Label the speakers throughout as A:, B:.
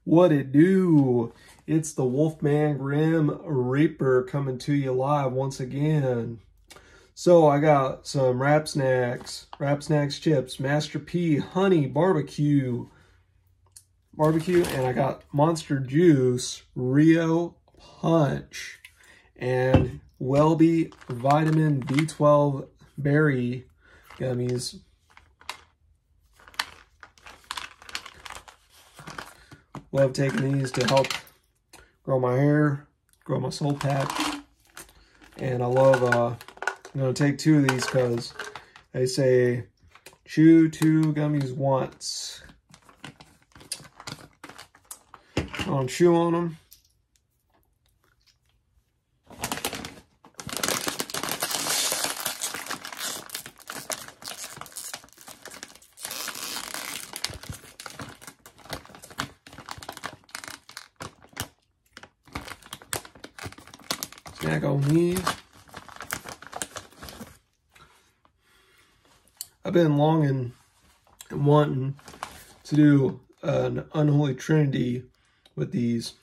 A: What it do? It's the Wolfman Grim Reaper coming to you live once again. So I got some Wrap Snacks chips, Master P Honey Barbecue, and I got Monster Juice Rio Punch, and Welby Vitamin B12 Berry Gummies. Love taking these to help grow my hair, grow my soul patch. And I love, I'm going to take 2 of these because they say chew 2 gummies once. I'm going to chew on them. Snack on these. I've been longing and wanting to do an unholy trinity with these.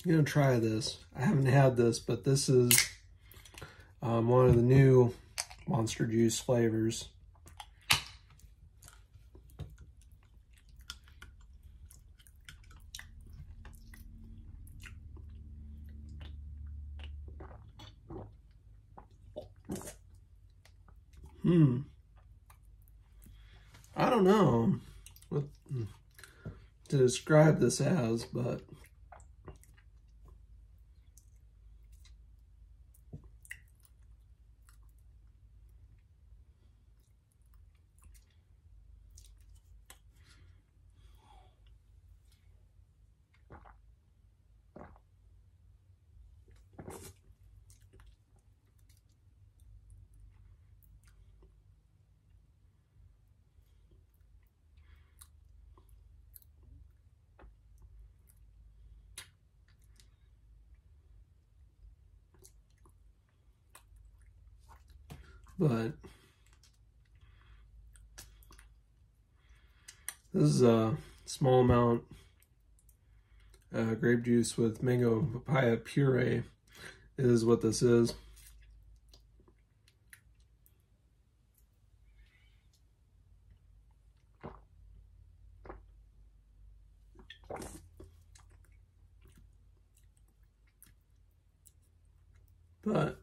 A: I'm gonna try this. I haven't had this, but this is one of the new Monster Juice flavors. I don't know what to describe this as, but this is a small amount grape juice with mango papaya puree is what this is. But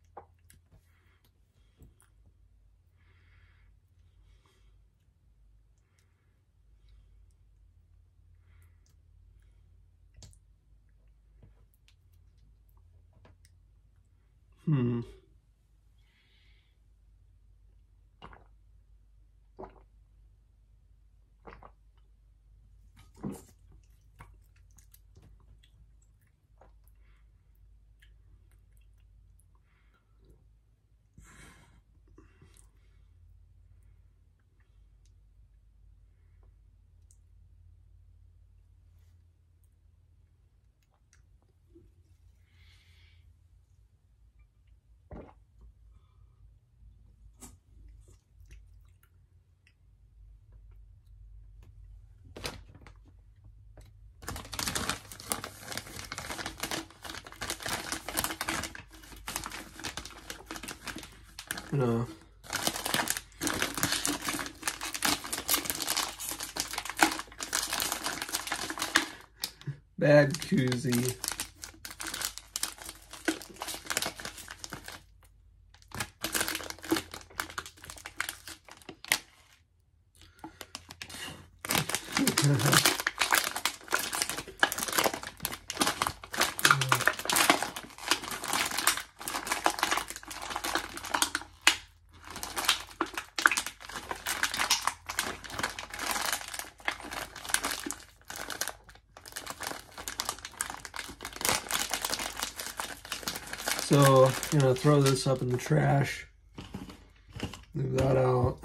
A: no. Bad koozie. So, I'm gonna throw this up in the trash, leave that out.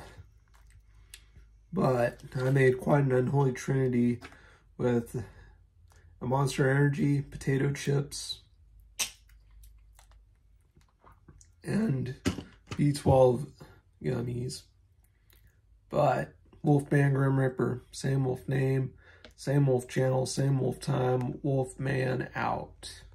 A: But I made quite an unholy trinity with a Monster Energy, potato chips, and B12 gummies. But Wolfman Grim Reaper, same wolf name, same wolf channel, same wolf time, Wolfman out.